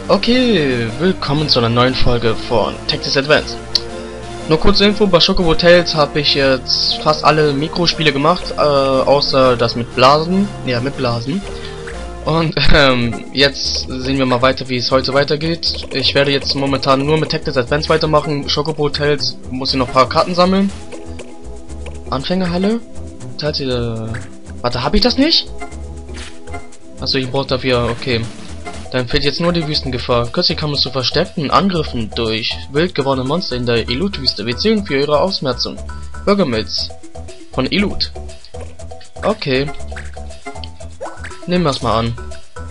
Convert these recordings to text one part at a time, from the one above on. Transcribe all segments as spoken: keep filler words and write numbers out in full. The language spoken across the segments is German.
Okay, willkommen zu einer neuen Folge von Tactics Advance. Nur kurze Info, bei Chocobo Tales habe ich jetzt fast alle Mikrospiele gemacht, äh, außer das mit Blasen. Ja, mit Blasen. Und ähm, jetzt sehen wir mal weiter, wie es heute weitergeht. Ich werde jetzt momentan nur mit Tactics Advance weitermachen. Chocobo Tales muss ich noch ein paar Karten sammeln. Anfängerhalle? Äh, warte, habe ich das nicht? Achso, ich brauche dafür, okay. Dann fehlt jetzt nur die Wüstengefahr. Kürzlich kam es zu verstärkten Angriffen durch wild gewordene Monster in der Elut-Wüste. Wir zählen für ihre Ausmerzung. Bürgermilz von Elut. Okay. Nehmen wir es mal an.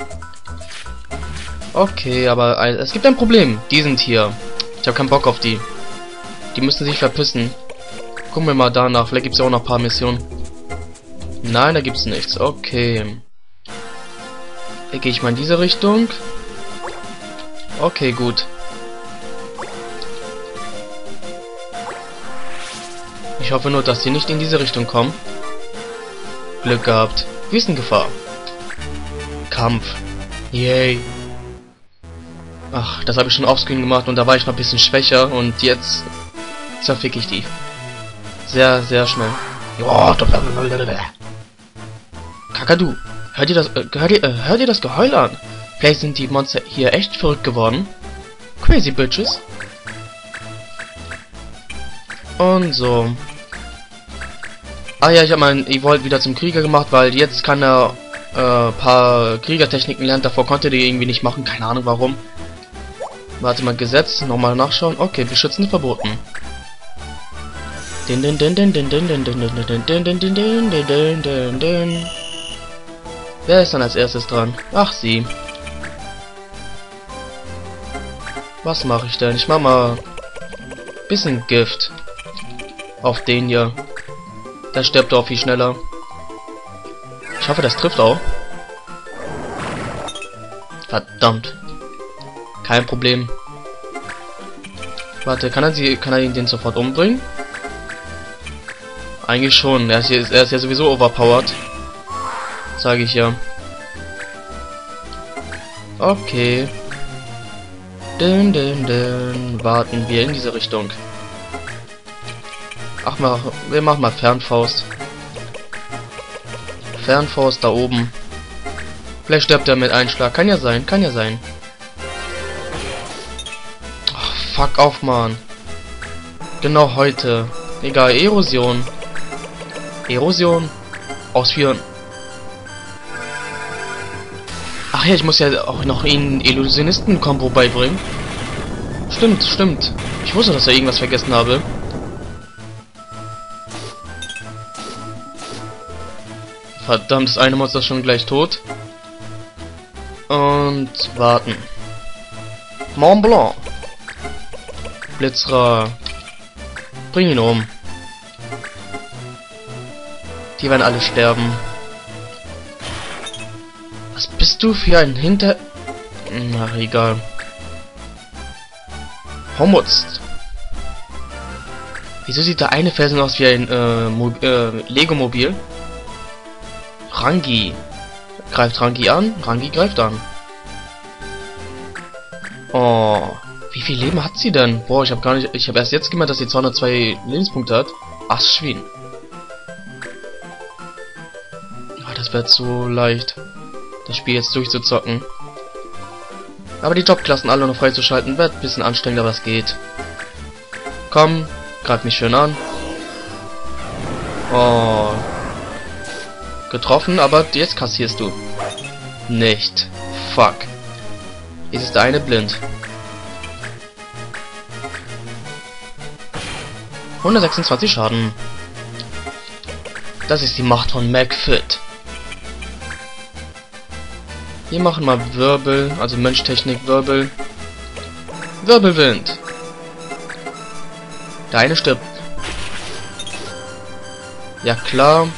Okay, aber ein, es gibt ein Problem. Die sind hier. Ich habe keinen Bock auf die. Die müssen sich verpissen. Gucken wir mal danach. Vielleicht gibt es ja auch noch ein paar Missionen. Nein, da gibt es nichts. Okay. Gehe ich mal in diese Richtung. Okay, gut. Ich hoffe nur, dass sie nicht in diese Richtung kommen. Glück gehabt. Wüstengefahr. Kampf. Yay. Ach, das habe ich schon offscreen gemacht und da war ich noch ein bisschen schwächer und jetzt zerfick ich die. Sehr, sehr schnell. Oh, Kakadu. Hört ihr das, äh, hört ihr, äh, hört ihr das Geheul an? Vielleicht sind die Monster hier echt verrückt geworden. Crazy Bitches. Und so. Ah ja, ich habe meinen Evolve wieder zum Krieger gemacht, weil jetzt kann er äh, paar Kriegertechniken lernen. Davor konnte die irgendwie nicht machen, keine Ahnung warum. Warte mal, Gesetz, nochmal nachschauen. Okay, beschützen verboten. Din din din din din din din din din din din din din din din din. Wer ist dann als erstes dran? Ach, sie. Was mache ich denn? Ich mach mal bisschen Gift auf den hier. Der stirbt auch viel schneller. Ich hoffe, das trifft auch. Verdammt. Kein Problem. Warte, kann er sie, kann er ihn den sofort umbringen? Eigentlich schon. Er ist, hier, er ist ja sowieso overpowered. Sage ich ja. Okay. Dün, dün, dün. Warten wir in diese Richtung. Ach mal, wir machen mal Fernfaust. Fernfaust da oben. Vielleicht stirbt er mit einem Schlag. Kann ja sein, kann ja sein. Ach, fuck auf, Mann. Genau heute. Egal, Erosion. Erosion. Ausführen. Ach ja, ich muss ja auch noch einen Illusionisten-Kombo beibringen. Stimmt, stimmt. Ich wusste, dass ich irgendwas vergessen habe. Verdammt, das eine Monster ist schon gleich tot. Und warten. Mont Blanc. Blitzra. Bring ihn um. Die werden alle sterben. Was bist du für ein Hinter... Na, egal. Homutzt. Wieso sieht der eine Felsen aus wie ein äh, Mo äh, Lego-Mobil? Rangi. Greift Rangi an? Rangi greift an. Oh. Wie viel Leben hat sie denn? Boah, ich habe gar nicht... Ich habe erst jetzt gemerkt, dass sie zweihundertzwei Lebenspunkte hat. Ach, Schwein. Oh, das wird so leicht, das Spiel jetzt durchzuzocken. Aber die Jobklassen alle noch freizuschalten wird ein bisschen anstrengend, aber es geht. Komm, greif mich schön an. Oh. Getroffen, aber jetzt kassierst du. Nicht. Fuck. Jetzt ist der eine blind. hundertsechsundzwanzig Schaden. Das ist die Macht von McFit. Wir machen mal Wirbel, also Mönchtechnik, Wirbel. Wirbelwind. Der eine stirbt. Ja klar.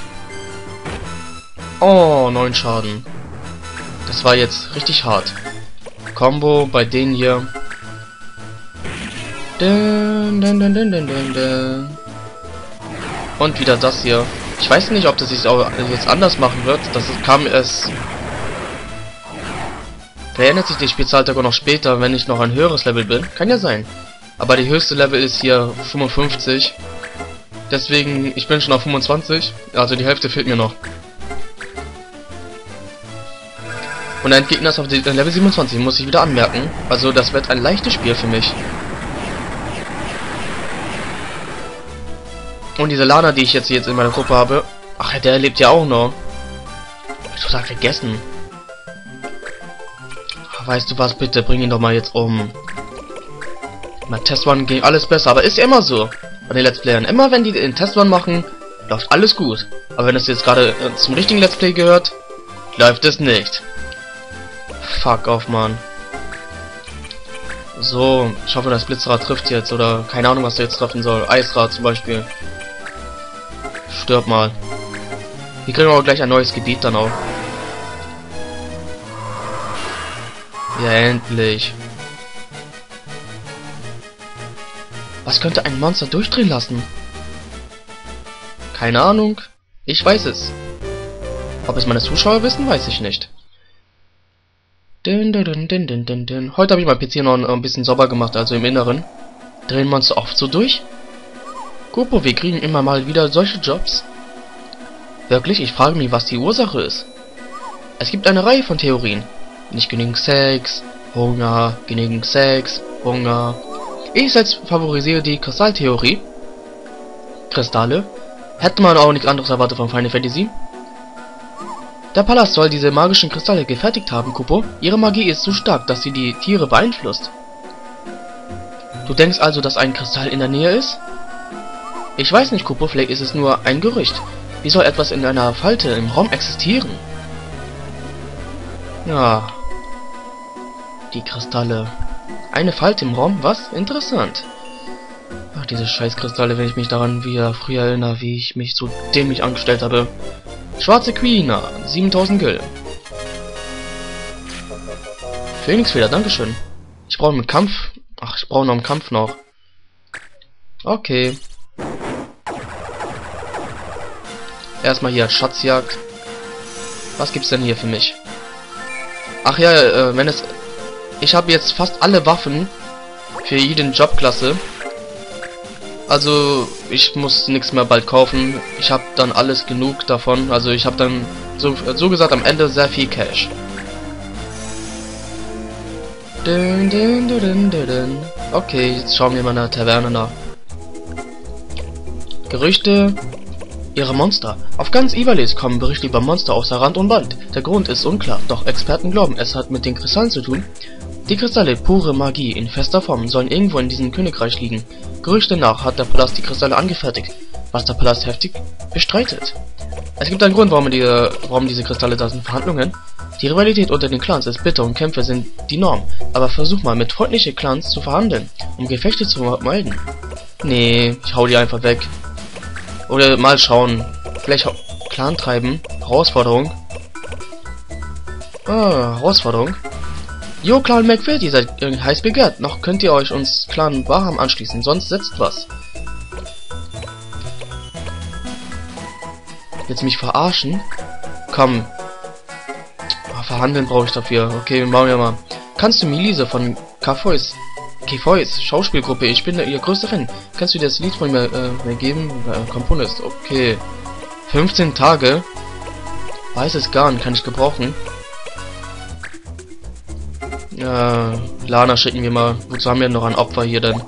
Oh, neun Schaden. Das war jetzt richtig hart. Combo bei denen hier. Dun, dun, dun, dun, dun, dun, dun. Und wieder das hier. Ich weiß nicht, ob das sich auch jetzt anders machen wird. Das kam erst Vielleicht ändert sich die Spezialtag noch später, wenn ich noch ein höheres Level bin. Kann ja sein. Aber die höchste Level ist hier fünfundfünfzig. Deswegen, ich bin schon auf fünfundzwanzig. Also die Hälfte fehlt mir noch. Und ein Gegner ist auf Level siebenundzwanzig, muss ich wieder anmerken. Also das wird ein leichtes Spiel für mich. Und diese Lana, die ich jetzt jetzt in meiner Gruppe habe. Ach, der lebt ja auch noch. Hab ich total vergessen. Weißt du was, bitte, bring ihn doch mal jetzt um. Bei Test One ging alles besser, aber ist ja immer so. Bei den Let's Playern. Immer wenn die den Test One machen, läuft alles gut. Aber wenn es jetzt gerade äh, zum richtigen Let's Play gehört, läuft es nicht. Fuck off, Mann. So, ich hoffe, das Blitzrad trifft jetzt. Oder keine Ahnung, was der jetzt treffen soll. Eisrad zum Beispiel. Stirb mal. Hier kriegen wir aber gleich ein neues Gebiet dann auch. Ja, endlich. Was könnte ein Monster durchdrehen lassen? Keine Ahnung. Ich weiß es. Ob es meine Zuschauer wissen, weiß ich nicht. Dun, dun, dun, dun, dun, dun, dun. Heute habe ich mein P C noch ein bisschen sauber gemacht, also im Inneren. Drehen Monster oft so durch? Kupo, wir kriegen immer mal wieder solche Jobs. Wirklich? Ich frage mich, was die Ursache ist. Es gibt eine Reihe von Theorien. Nicht genügend Sex, Hunger, genügend Sex, Hunger. Ich selbst favorisiere die Kristalltheorie. Kristalle? Hätte man auch nichts anderes erwartet von Final Fantasy. Der Palast soll diese magischen Kristalle gefertigt haben, Kupo. Ihre Magie ist so stark, dass sie die Tiere beeinflusst. Du denkst also, dass ein Kristall in der Nähe ist? Ich weiß nicht, Kupo, vielleicht ist es nur ein Gerücht. Wie soll etwas in einer Falte im Raum existieren? Ja. Die Kristalle. Eine Falte im Raum? Was? Interessant. Ach, diese Scheißkristalle, wenn ich mich daran wieder früher erinnere, wie ich mich so dämlich angestellt habe. Schwarze Quina, siebentausend Gil. Phoenixfeder, dankeschön. Ich brauche einen Kampf. Ach, ich brauche noch einen Kampf noch. Okay. Erstmal hier Schatzjagd. Was gibt's denn hier für mich? Ach ja, äh, wenn es... Ich habe jetzt fast alle Waffen für jede Jobklasse. Also, ich muss nichts mehr bald kaufen. Ich habe dann alles genug davon. Also, ich habe dann, so, so gesagt, am Ende sehr viel Cash. Dun, dun, dun, dun, dun, dun. Okay, jetzt schauen wir mal in der Taverne nach. Gerüchte... Ihre Monster. Auf ganz Ivalice kommen Berichte über Monster außer Rand und Band. Der Grund ist unklar, doch Experten glauben, es hat mit den Kristallen zu tun. Die Kristalle, pure Magie in fester Form, sollen irgendwo in diesem Königreich liegen. Gerüchte nach hat der Palast die Kristalle angefertigt, was der Palast heftig bestreitet. Es gibt einen Grund, warum, die, warum diese Kristalle da sind. Verhandlungen. Die Rivalität unter den Clans ist bitter und Kämpfe sind die Norm. Aber versuch mal, mit freundlichen Clans zu verhandeln, um Gefechte zu vermeiden. Nee, ich hau die einfach weg. Oder mal schauen. Vielleicht Clan treiben. Herausforderung. Ah, Herausforderung. Jo, Clan McFit, ihr seid heiß begehrt. Noch könnt ihr euch uns Clan Baham anschließen, sonst setzt was. Jetzt mich verarschen? Komm. Ah, verhandeln brauche ich dafür. Okay, machen wir mal. Kannst du Milise von Kafois Kefois Schauspielgruppe, ich bin ihr größter Fan. Kannst du dir das Lied von mir, äh, mir geben? Äh, Komponist, okay. fünfzehn Tage. Weißes Garn kann ich gebrauchen. Ja, Lana schicken wir mal. Wozu haben wir noch ein Opfer hier denn?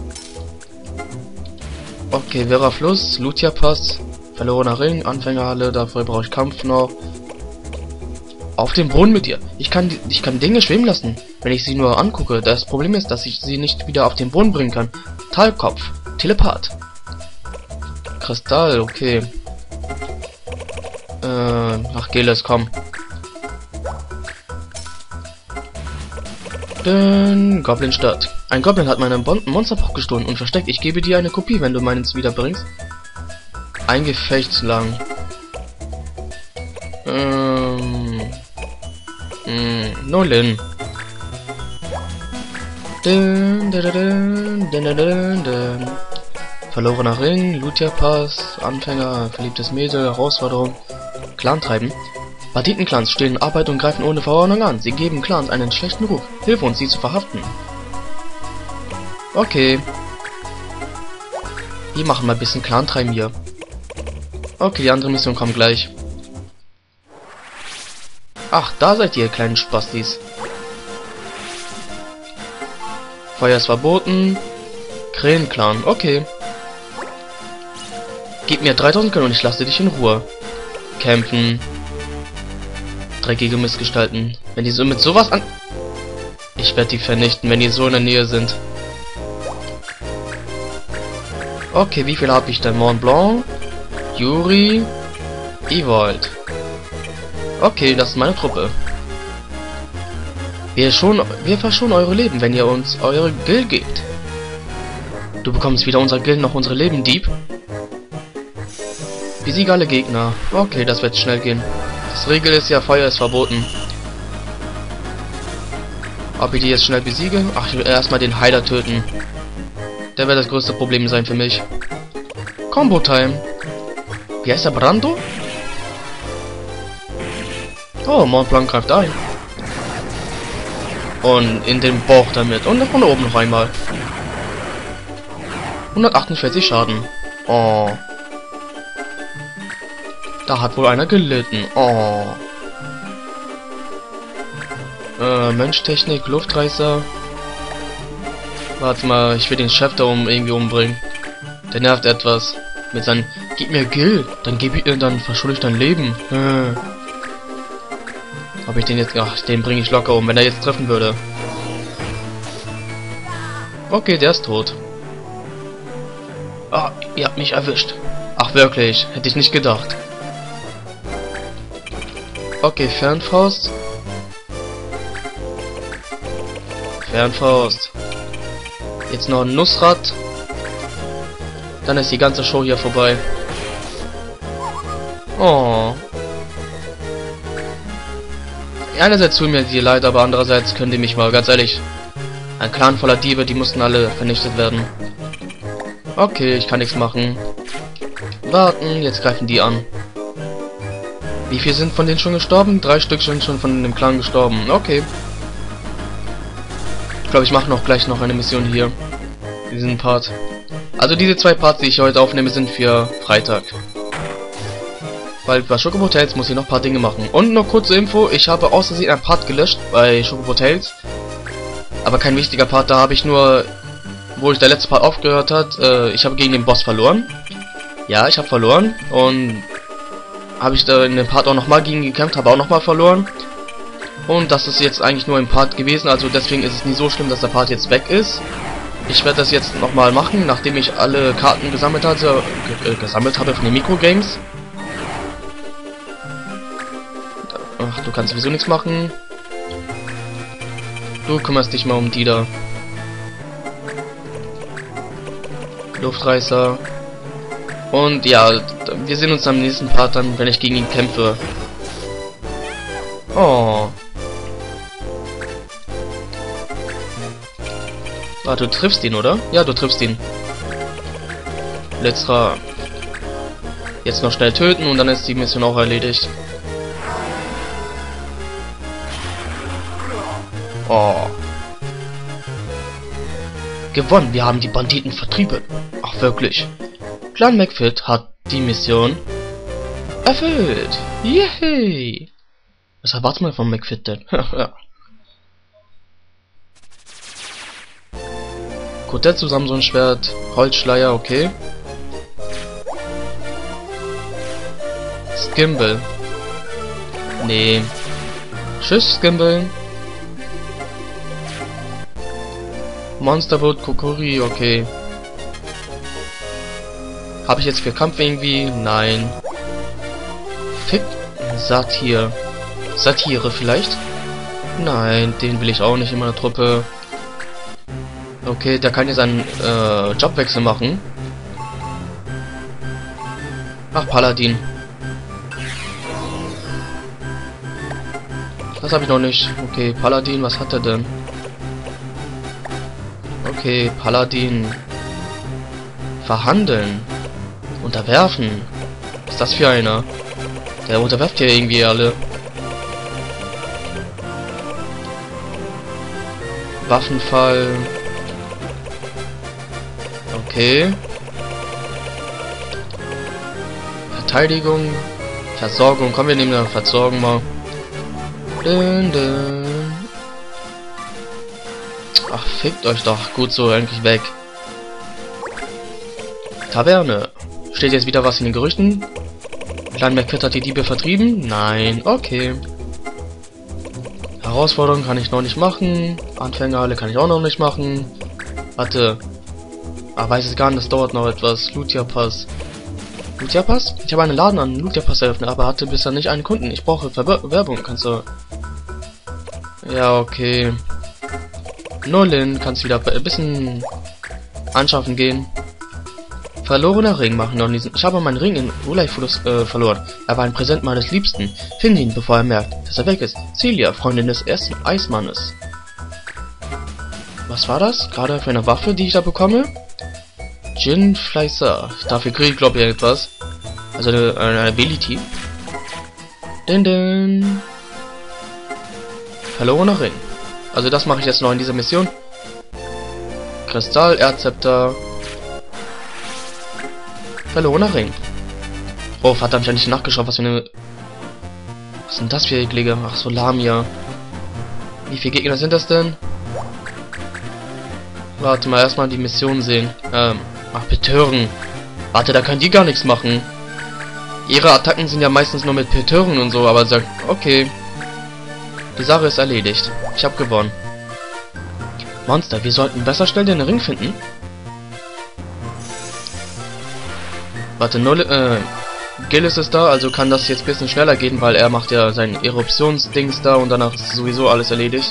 Okay, Vera Fluss, Lutia Pass, verlorener Ring, Anfängerhalle, dafür brauche ich Kampf noch. Auf dem Boden mit dir. Ich kann, ich kann Dinge schwimmen lassen, wenn ich sie nur angucke. Das Problem ist, dass ich sie nicht wieder auf den Boden bringen kann. Talkopf. Telepath. Kristall, okay. Äh, ach, Geles, komm. Dün, Goblin-Stadt. Ein Goblin hat meinen Bon Monsterbruch gestohlen und versteckt. Ich gebe dir eine Kopie, wenn du meins wiederbringst. Ein Gefecht lang. Ähm... Mm, Nolan. Dun, dun, dun, dun, dun, dun. Verlorener Ring, Lutia Pass, Anfänger, verliebtes Mädel, Herausforderung, Clan treiben. Banditenclans stehlen Arbeit und greifen ohne Verordnung an. Sie geben Clans einen schlechten Ruf. Hilfe uns, sie zu verhaften. Okay. Wir machen mal ein bisschen Clan-Treiben hier. Okay, die andere Mission kommt gleich. Ach, da seid ihr, kleinen Spastis. Feuer ist verboten. Krähenclan, okay. Gib mir dreitausend Können und ich lasse dich in Ruhe. Kämpfen. Dreckige Missgestalten. Wenn die so mit sowas an... Ich werde die vernichten, wenn die so in der Nähe sind. Okay, wie viel habe ich denn? Mont Blanc, Yuri, Evold. Okay, das ist meine Truppe. Wir, schon, wir verschonen eure Leben, wenn ihr uns eure Gil gebt. Du bekommst weder unser Gil noch unsere Leben, Dieb. Besiege alle Gegner. Okay, das wird schnell gehen. Das Regel ist ja, Feuer ist verboten. Ob ich die jetzt schnell besiege? Ach, ich will erstmal den Heiler töten. Der wird das größte Problem sein für mich. Combo Time. Wie heißt der? Brando? Oh, Mont Blanc greift ein. Und in den Bauch damit. Und von oben noch einmal. hundertachtundvierzig Schaden. Oh. Da hat wohl einer gelitten. Oh. Äh, Mönchtechnik, Luftreißer. Warte mal, ich will den Chef da um irgendwie umbringen. Der nervt etwas. Mit seinem Gib mir Gil, dann gib ich, dann verschulde ich dein Leben. Äh. Hab ich den jetzt. Ach, den bringe ich locker um, wenn er jetzt treffen würde. Okay, der ist tot. Ah, ihr habt mich erwischt. Ach wirklich, hätte ich nicht gedacht. Okay, Fernfaust. Fernfaust. Jetzt noch ein Nussrad. Dann ist die ganze Show hier vorbei. Oh. Einerseits tun mir die leid, aber andererseits können die mich mal, ganz ehrlich. Ein Clan voller Diebe, die mussten alle vernichtet werden. Okay, ich kann nichts machen. Warten, jetzt greifen die an. Wie viele sind von denen schon gestorben? Drei Stück sind schon von dem Clan gestorben. Okay. Ich glaube, ich mache noch gleich noch eine Mission hier. Diesen Part. Also diese zwei Parts, die ich heute aufnehme, sind für Freitag. Weil bei Chocobo Tales muss ich noch ein paar Dinge machen. Und noch kurze Info, ich habe aus Versehen einen Part gelöscht bei Chocobo Tales. Aber kein wichtiger Part, da habe ich nur, wo ich der letzte Part aufgehört hat, äh, ich habe gegen den Boss verloren. Ja, ich habe verloren. Und habe ich da in dem Part auch nochmal gegen gekämpft, habe auch nochmal verloren. Und das ist jetzt eigentlich nur ein Part gewesen, also deswegen ist es nicht so schlimm, dass der Part jetzt weg ist. Ich werde das jetzt nochmal machen, nachdem ich alle Karten gesammelt hatte, äh, gesammelt habe von den Mikrogames. Ach, du kannst sowieso nichts machen. Du kümmerst dich mal um die da. Luftreißer. Und ja, wir sehen uns am nächsten Part dann, wenn ich gegen ihn kämpfe. Oh. Ah, du triffst ihn, oder? Ja, du triffst ihn. Letzter. Jetzt noch schnell töten und dann ist die Mission auch erledigt. Oh. Gewonnen, wir haben die Banditen vertrieben. Ach wirklich. Clan McFit hat die Mission erfüllt. Yay! Was erwartet man von McFit denn? Quartett zusammen so ein Schwert, Holzschleier, okay. Skimble. Nee. Tschüss, Skimble. Monsterboot Kokori, okay. Habe ich jetzt für Kampf irgendwie? Nein. Fick. Satir. Satire vielleicht? Nein, den will ich auch nicht in meiner Truppe. Okay, der kann jetzt einen äh, Jobwechsel machen. Ach, Paladin. Das habe ich noch nicht. Okay, Paladin, was hat er denn? Okay, Paladin. Verhandeln. Unterwerfen. Was ist das für einer? Der unterwerft hier irgendwie alle. Waffenfall. Okay. Verteidigung. Versorgung. Kommen wir nehmen eine Versorgung mal. Dün, dün. Ach, fickt euch doch. Gut so, endlich weg. Taverne. Steht jetzt wieder was in den Gerüchten? Klein McFit hat die Diebe vertrieben? Nein. Okay. Herausforderung kann ich noch nicht machen. Anfängerhalle kann ich auch noch nicht machen. Warte. Ah, weiß es gar nicht, das dauert noch etwas. Lutia Pass. Lutia Pass? Ich habe einen Laden an Lutia Pass eröffnet, aber hatte bisher nicht einen Kunden. Ich brauche Ver Werbung. Kannst du... Ja, okay. Nolan, kannst wieder ein bisschen anschaffen gehen. Verlorener Ring machen noch diesen. Ich habe meinen Ring in Ulai-Fluss äh, verloren. Er war ein Präsent meines Liebsten. Finde ihn, bevor er merkt, dass er weg ist. Celia, Freundin des ersten Eismannes. Was war das? Gerade für eine Waffe, die ich da bekomme? Jin Fleißer. Dafür kriege ich, glaube ich, etwas. Also eine, eine Ability. Din din. Verlorener Ring. Also das mache ich jetzt noch in dieser Mission. Kristall, Erdzepter. Verlorener Ring. Oh, verdammt, ich habe nicht nachgeschaut, was für eine... Was sind das für Eklige? Ach so, Lamia. Wie viele Gegner sind das denn? Warte mal, erstmal die Mission sehen. Ähm, ach, betören. Warte, da können die gar nichts machen. Ihre Attacken sind ja meistens nur mit Betören und so, aber sagt, okay. Die Sache ist erledigt. Ich habe gewonnen. Monster, wir sollten besser schnell den Ring finden. Warte, null, äh, Gillis ist da, also kann das jetzt ein bisschen schneller gehen, weil er macht ja sein Eruptionsdings da und danach ist sowieso alles erledigt.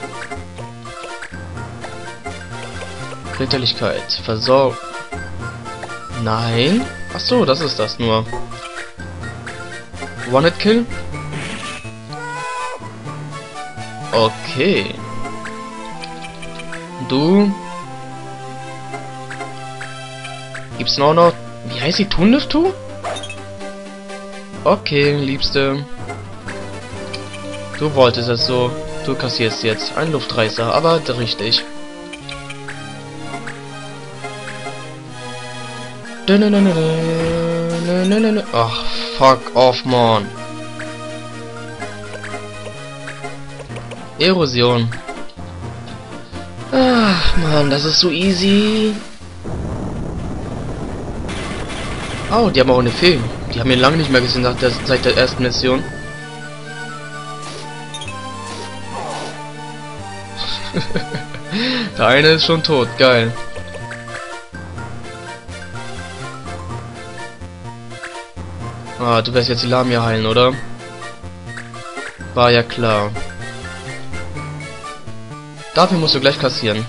Ritterlichkeit, Versorgung. Nein. Ach so, das ist das nur. One-Hit-Kill? Okay. Du? Gibt's noch noch? Wie heißt sie? Tunliftu? Okay, Liebste. Du wolltest es so. Du kassierst jetzt. Ein Luftreißer, aber richtig. Ach, fuck off, man. Erosion. Ach, Mann, das ist so easy. Oh, die haben auch eine Fee. Die haben wir lange nicht mehr gesehen nach der, seit der ersten Mission. Der eine ist schon tot, geil. Ah, du wirst jetzt die Lamia heilen, oder? War ja klar. Dafür musst du gleich kassieren.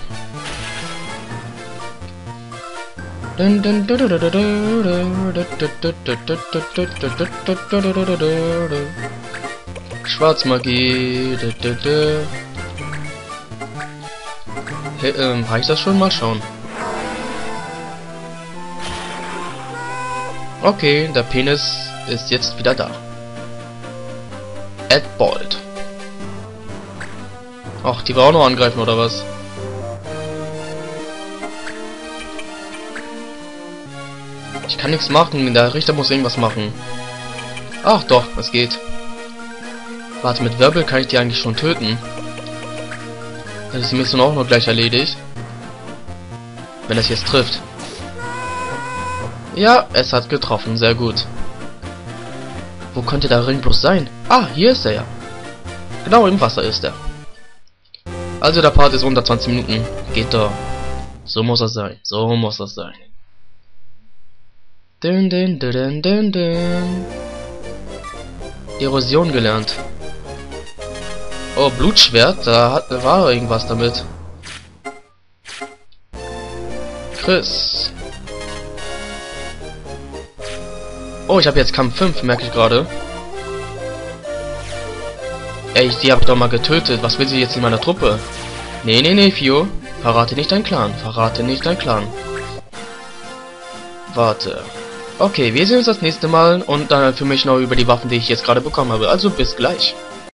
Schwarzmagie. Hey, ähm, reicht das schon? Mal schauen. Okay, der Penis ist jetzt wieder da. Ed Bolt. Ach, die war auch noch angreifen, oder was? Ich kann nichts machen, der Richter muss irgendwas machen. Ach doch, es geht. Warte, mit Wirbel kann ich die eigentlich schon töten. Dann ist die Mission auch noch gleich erledigt. Wenn es jetzt trifft. Ja, es hat getroffen, sehr gut. Wo könnte der Ring bloß sein? Ah, hier ist er ja. Genau im Wasser ist er. Also der Part ist unter zwanzig Minuten. Geht doch. So muss er sein. So muss er sein. Dün, dün, dün, dün, dün. Erosion gelernt. Oh, Blutschwert. Da hat, war irgendwas damit. Chris. Oh, ich habe jetzt Kampf fünf, merke ich gerade. Ey, die habe ich doch mal getötet. Was will sie jetzt in meiner Truppe? Nee, nee, nee, Fio. Verrate nicht dein Clan. Verrate nicht dein Clan. Warte. Okay, wir sehen uns das nächste Mal und dann für mich noch über die Waffen, die ich jetzt gerade bekommen habe. Also bis gleich.